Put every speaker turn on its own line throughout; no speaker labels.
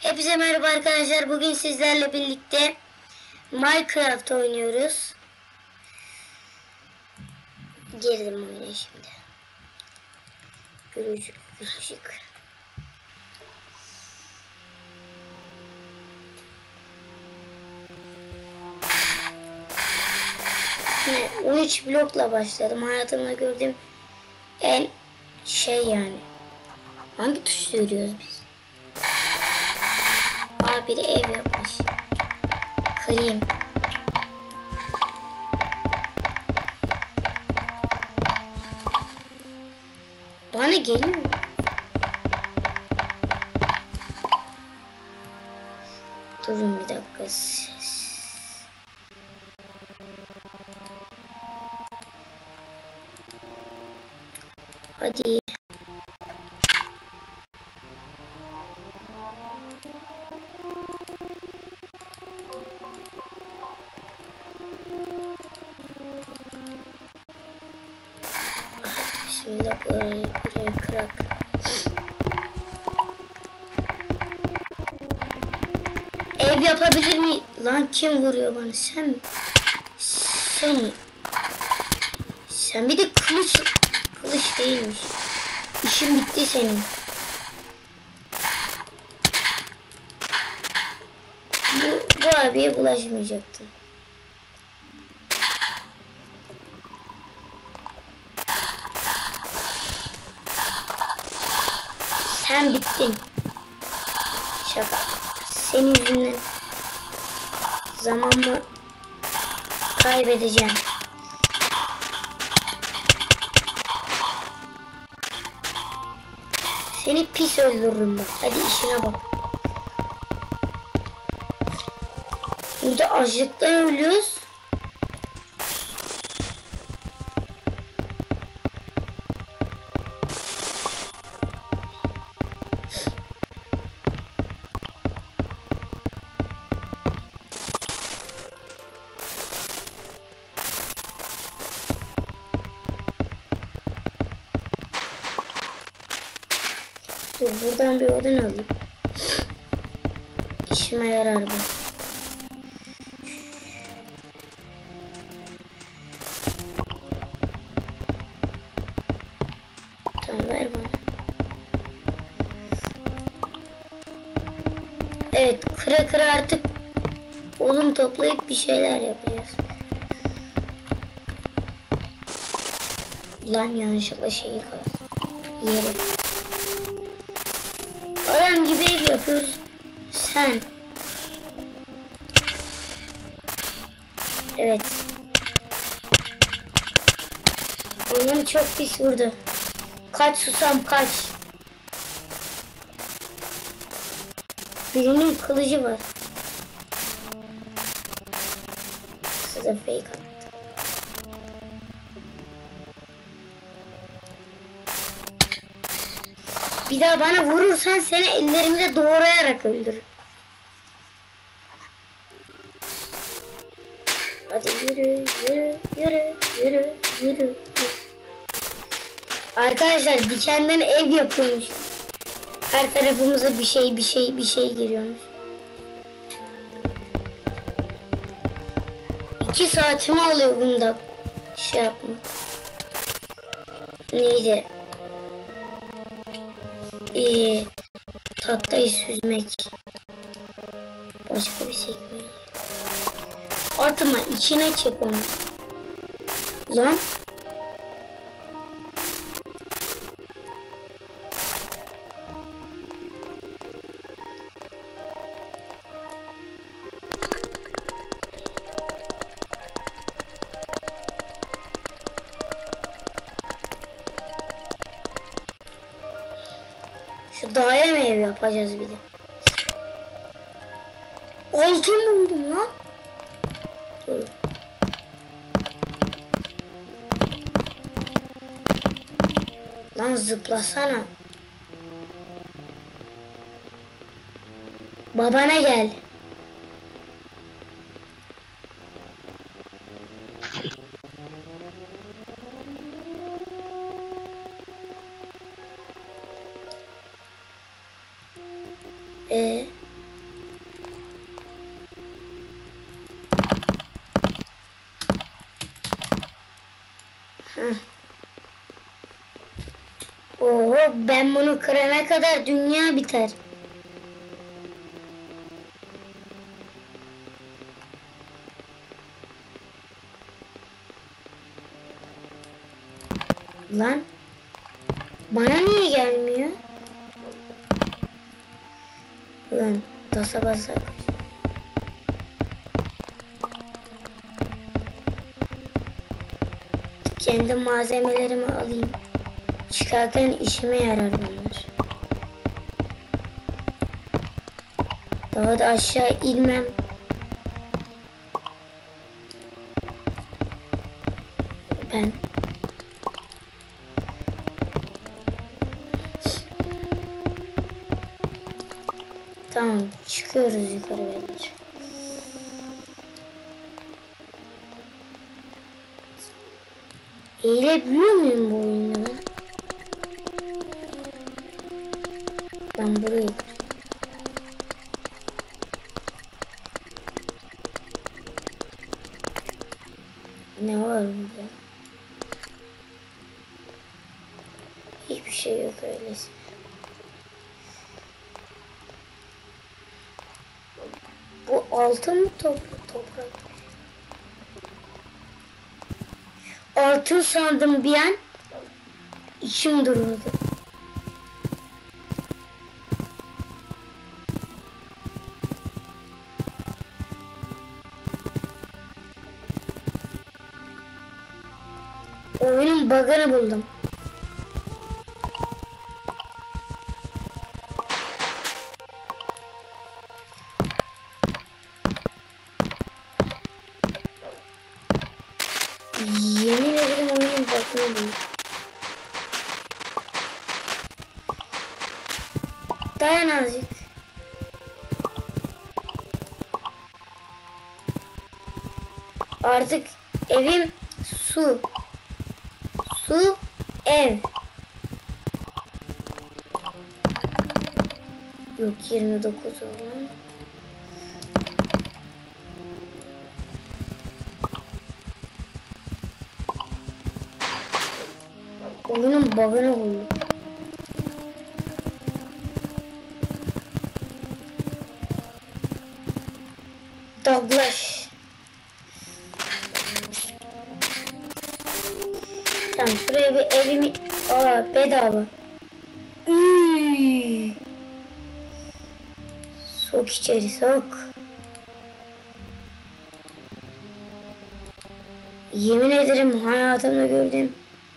Hepinize merhaba arkadaşlar. Bugün sizlerle birlikte Minecraft oynuyoruz. Girdim oyuna şimdi. Gülücük. Yine 13 blokla başladım. Hayatımda gördüğüm en yani. Hangi tuşla yürüyoruz biz? Biri ev yapmış. Kırayım. Bana geliyor. Durun bir dakika. Hadi. Şimdi burayı kırak. Ev yapabilir mi? Lan kim vuruyor bana? Sen mi? Sen bir de kılıç değilmiş. İşin bitti senin. Bu abiye bulaşmayacaktım. Sen bittin. Şaka. Senin yüzünden zamanımı kaybedeceğim. Seni pis öldürürüm bak. Hadi işine bak. Burada açlıktan ölüyoruz. Dur buradan bir odun alayım. İşime yarar bu. Tamam ver bana. Evet kıra artık odun toplayıp bir şeyler yapacağız. Lan yanlışlıkla şeyi kaldı. Yeri. Adam gibi ev yapıyoruz. Sen. Evet. Oyun çok pis vurdu. Kaç susam kaç. Birinin kılıcı var. Size fake attı. Bir daha bana vurursan seni ellerimle doğrayarak öldürürüm. Hadi yürü. Arkadaşlar dikenden ev yapıyormuş. Her tarafımıza bir şey geliyormuş. 2 saatimi alıyor bunda şey yapmak. Neydi? Tahtayı süzmek. Başka bir şey mi? Atma içine çek onu. Lan. Şu dağa mı ev yapacağız bir de? Altın buldum lan. Dur. Lan zıplasana. Babana gel. Ben bunu kırana kadar dünya biter. Lan bana niye gelmiyor? Lan tasa basa. Kendi malzemelerimi alayım. Çıkarken işime yarar bunlar. Daha da aşağı inmem. Ben tamam, çıkıyoruz yukarı beyler. Eğilebiliyor muyum bu oyunda ben? Ben burayı ne var burada? Hiçbir şey yok öylesi. Bu altın mı toprak? Altın sandım bir an. İçim dururdu. Oyunun bug'ını buldum. Yemin ederim oyunun bug'ını buldum. Dayan azıcık. Artık evim su. Su, ev. Yok 29 olan. Oyunun bug'ını buldum. Doglaş. Tamam, şuraya bir evimi... Aa, bedava. Sok içeri, sok. Yemin ederim hayatımda gördüm.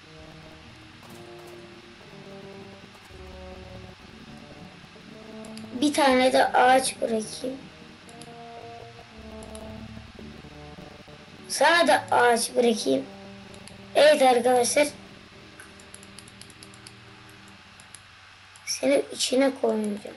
Bir tane de ağaç bırakayım. Sana da ağaç bırakayım. Evet arkadaşlar. Seni içine koymayacağım.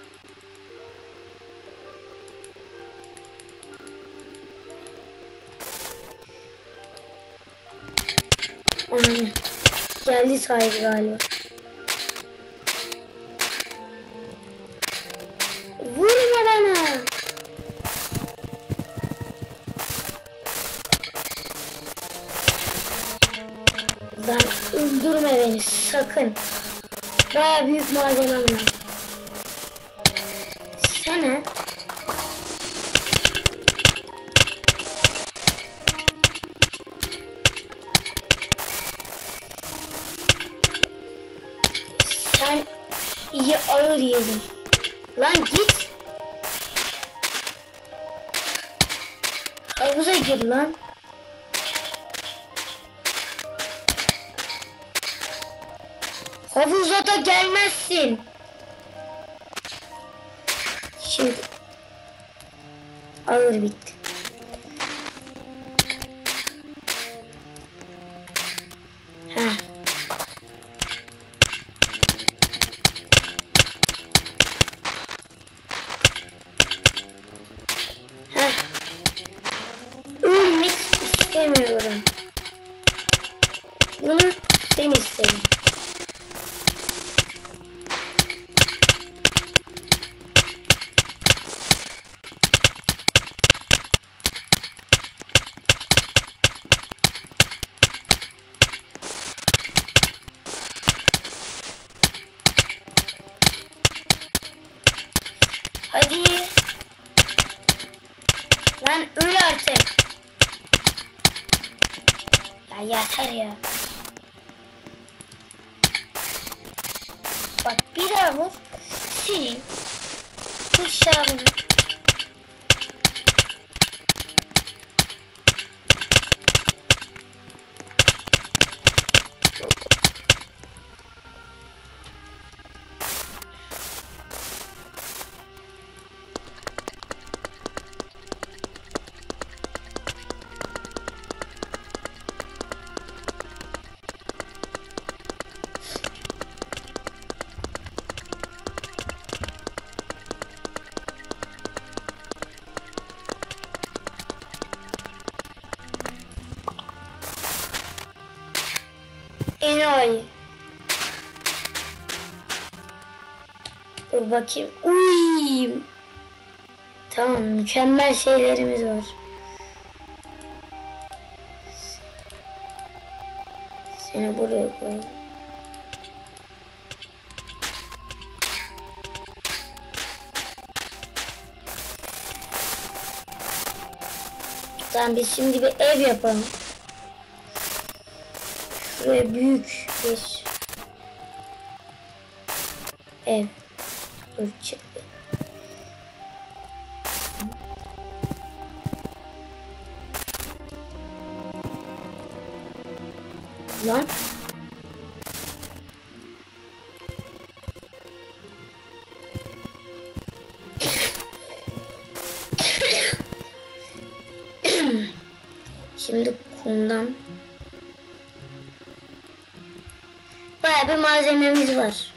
Anam. Geldi sahibi galiba. Vurma bana. Lan öldürme beni sakın. Bayağı büyük malzemem var. Sana sen iyi ağır yedin. Lan git. Havuza gir lan. Havuza da gelmezsin. Şimdi ağır bitti. Ha. Ha. Ölmek istemiyorum. Bunu sen istedin. Hadi. Lan öl artık. Ya yeter ya. Bak bir daha vur. Senin kuşağını. Enayi. Dur bakayım. Uy. Tamam, mükemmel şeylerimiz var. Seni buraya koyayım. Tamam, biz şimdi bir ev yapalım. Şuraya büyük bir ev. Dur çıktı. Lan. Şimdi kumdan bayağı bir malzememiz var.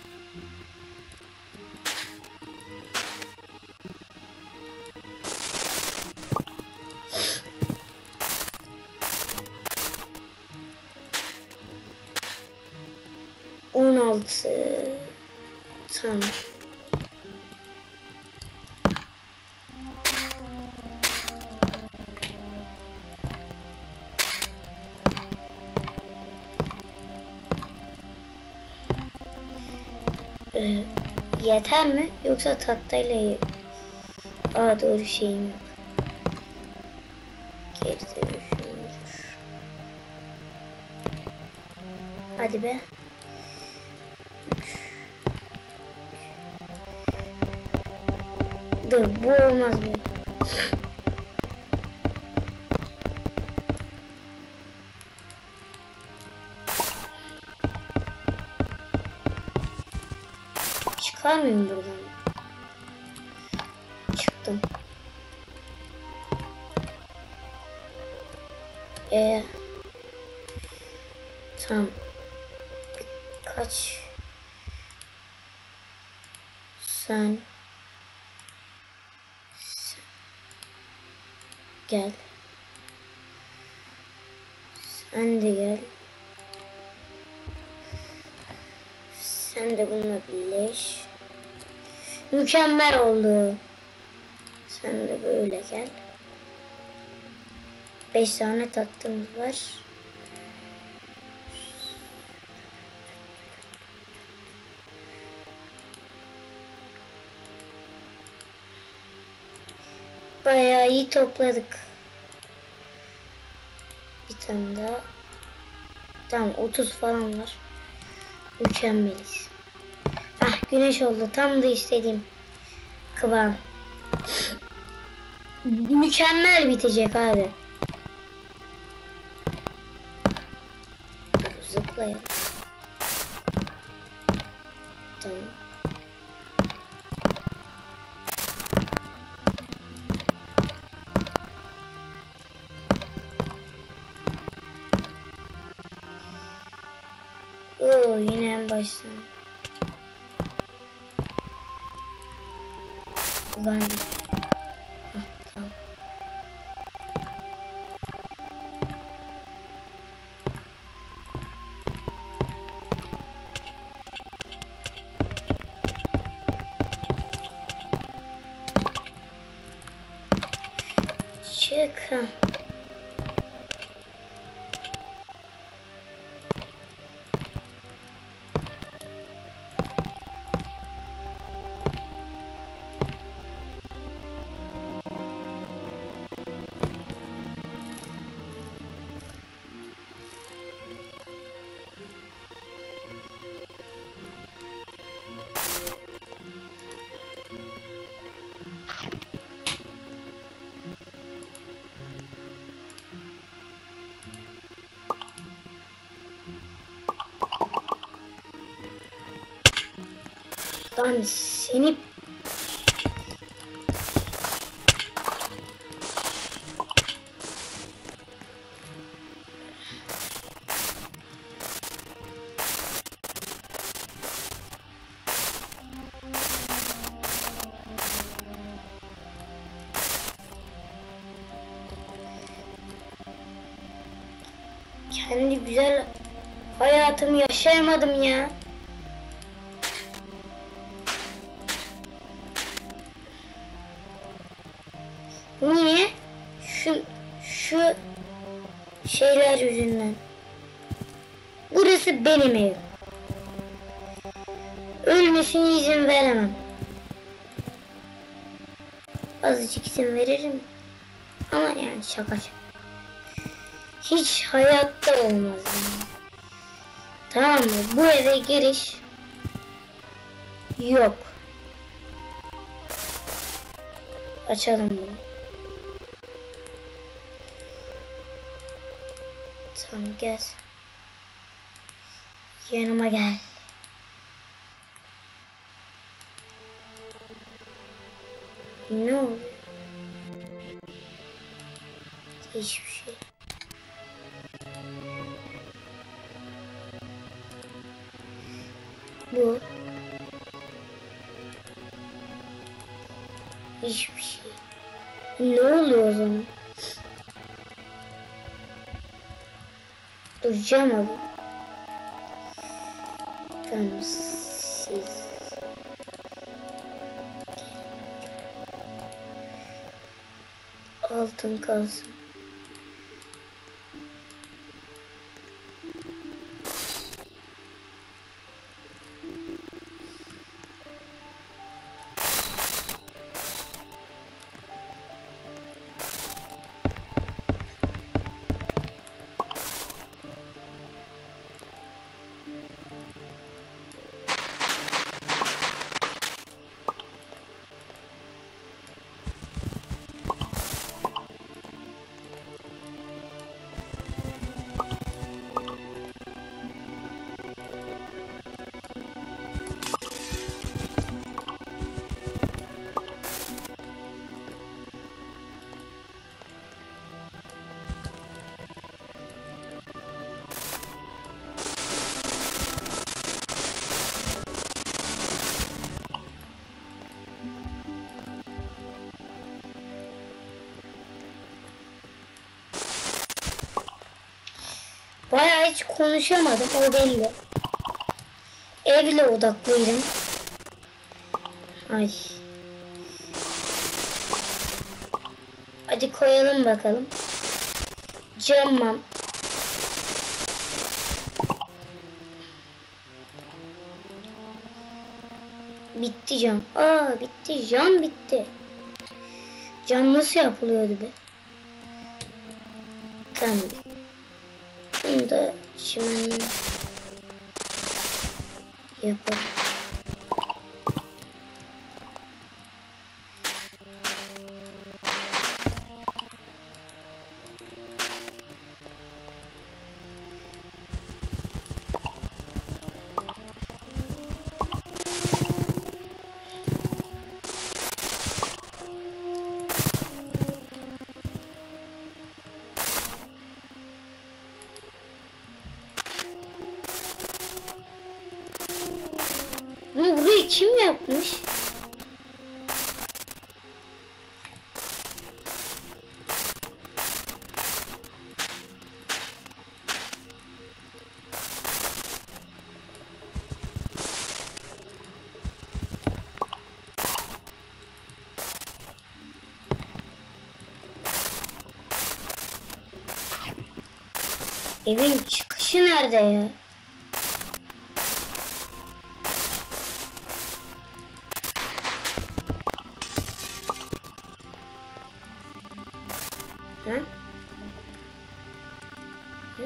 Tamam. Yeter mi? Yoksa tahtayla doğru şeyim yok. Geri dönüşümdür. Hadi be. Dur, bu olmaz mı? Çıkar mıyım buradan? Çıktım. Tamam. Kaç? Sen gel. Sen de gel. Sen de bununla birleş. Mükemmel oldu. Sen de böyle gel. 5 tane tatlımız var. Bayağı iyi topladık. Bir tane daha. Tamam, 30 falan var. Mükemmeliz. Ah, güneş oldu. Tam da istediğim kıvam. Mükemmel bitecek abi. Zıplayalım. Tamam. Oo, yine en baştan. Ulan. Tamam. Çık. Lan seni... Kendi güzel hayatımı yaşayamadım ya. Niye? Şu şeyler yüzünden. Burası benim evim. Ölmesine izin veremem. Azıcık izin veririm. Ama yani şaka. Hiç hayatta olmaz yani. Tamam mı? Bu eve giriş yok. Açalım bunu. Tamam gel. Yanıma gel. Ne oldu? Hiçbir şey. Bu. Hiçbir şey. Ne oluyor o zaman? Duracağım abi. Tamam siz. Altın kalsın. Bayağı hiç konuşamadım, o belli. Evle odaklıydım. Ay. Hadi koyalım bakalım. Camam. Bitti cam. Aa bitti, cam bitti. Cam nasıl yapılıyordu be? Tamam. Bunu da çimenle yapalım. Bunu burayı kim yapmış? Evin çıkışı nerede ya? Hı? Hı?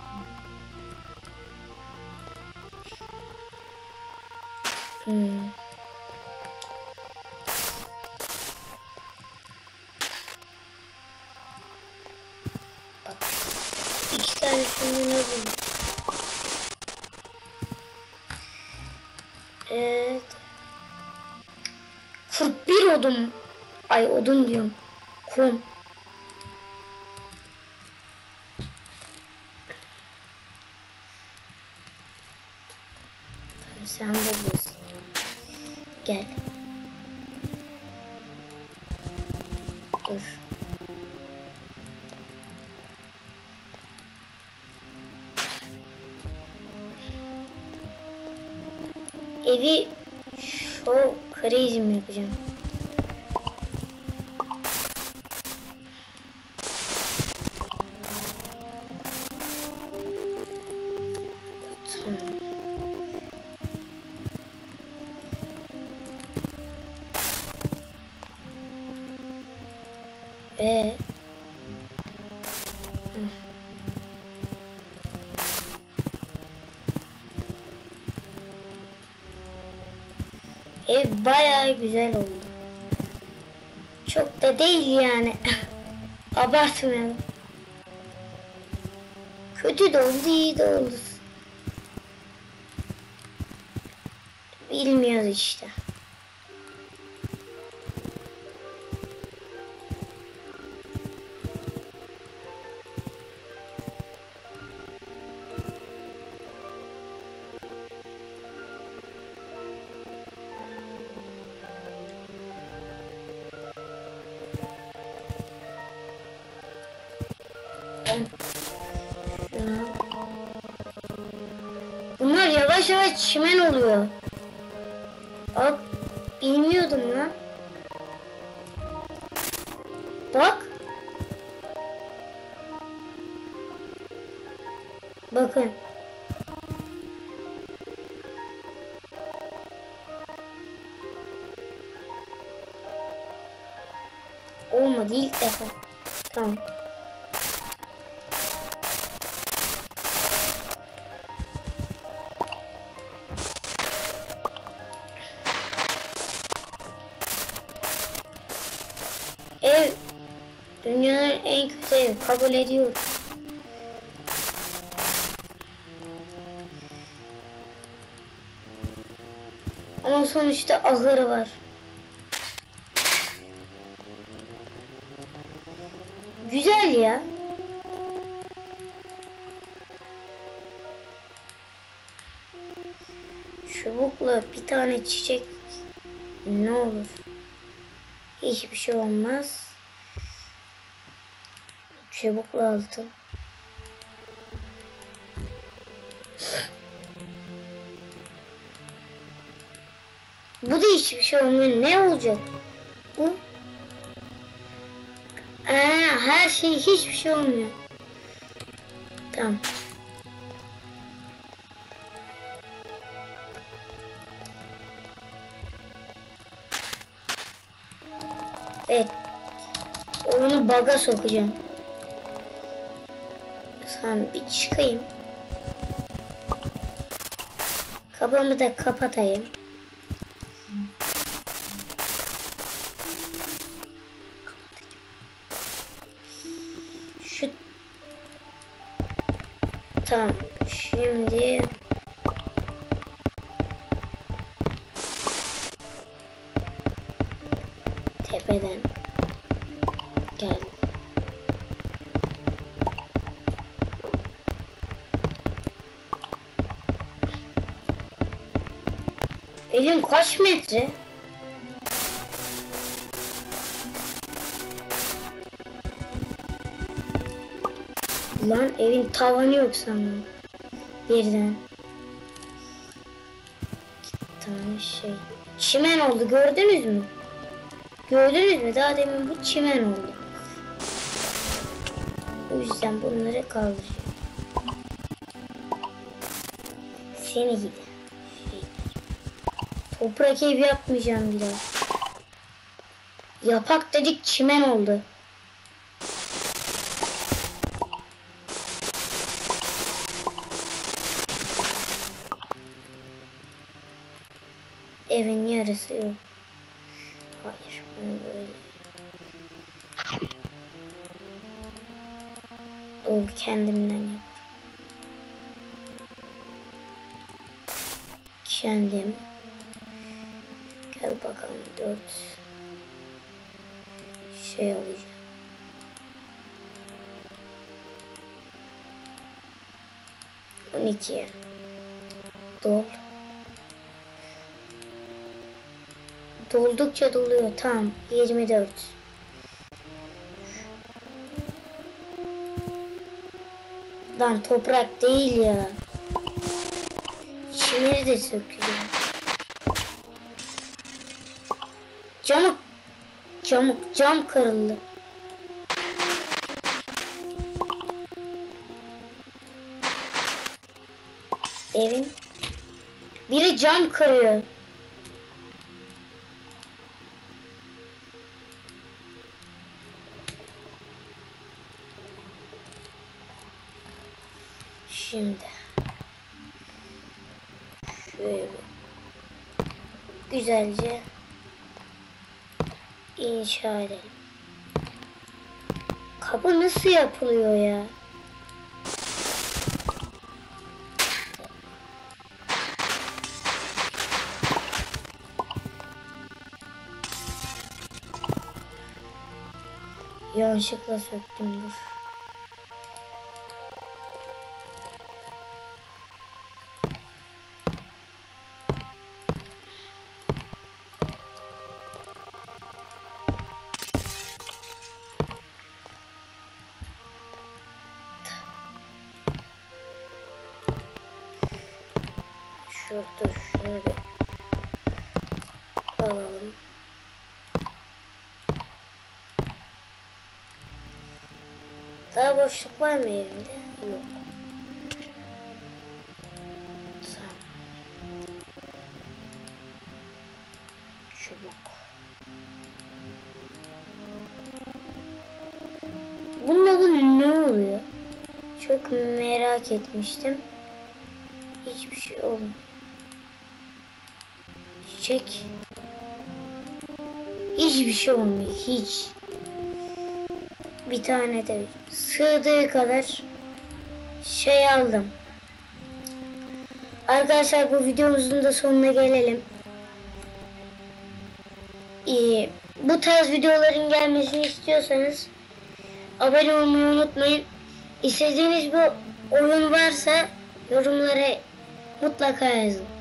Bak. İki tane şundan alayım. Evet. 41 odun. Ay odun diyorum. Kum. Sen buradasın. Gel. Dur. Evi şu crazy mi yapacağım? Tamam. Ev bayağı güzel oldu. Çok da değil yani. Abartmayalım. Kötü de oldu, iyi de oldu. Bilmiyoruz işte. Bunlar yavaş yavaş çimen oluyor. Bak, bilmiyordum lan. Bak. Bakın. Olmadı ilk defa. Tamam. Ev dünyanın en kötü evi, kabul ediyorum. Ama sonuçta ahırı var. Güzel ya. Çubukla bir tane çiçek ne olur? Hiçbir şey olmaz. Çubukla altın. Bu da hiçbir şey olmuyor. Ne olacak? Bu? Her şey hiçbir şey olmuyor. Tamam. Evet. Oyunu bug'a sokacağım. Sen bir çıkayım. Kapımı da kapatayım. Şu tamam. Şimdi tepeden gel. Elim kaç metre? Lan evin tavanı yok sanırım. Birden. İki tane şey. Çimen oldu, gördünüz mü? Gördünüz mü? Daha demin bu çimen oldu. O yüzden bunları kaldıracağım. Seni gidi. Toprak ev yapmayacağım bir daha. Yapak dedik, çimen oldu. Evin yarısı yok. Hayır, bunu böyle. Doğru, kendimden yap. Kendim. Gel bakalım 4 şey alacağım. ...12'ye... Dol. Doldukça doluyor. Tamam. 24. Lan toprak değil ya. Çimeri de söküyor. Cam kırıldı. Evin. Biri cam kırıyor. Şimdi şöyle güzelce inşa edelim. Kapı nasıl yapılıyor ya? Yanlışlıkla söktüm, dur. Şurada şöyle alalım. Daha boşluk var mı evinde? Yok. Tamam. Çubuk. Bununla ne oluyor? Çok merak etmiştim. Hiçbir şey olmuyor. Çiçek. Hiçbir şey olmuyor. Hiç. Bir tane de sığdığı kadar şey aldım. Arkadaşlar bu videomuzun da sonuna gelelim. Bu tarz videoların gelmesini istiyorsanız abone olmayı unutmayın. İstediğiniz bir oyun varsa yorumlara mutlaka yazın.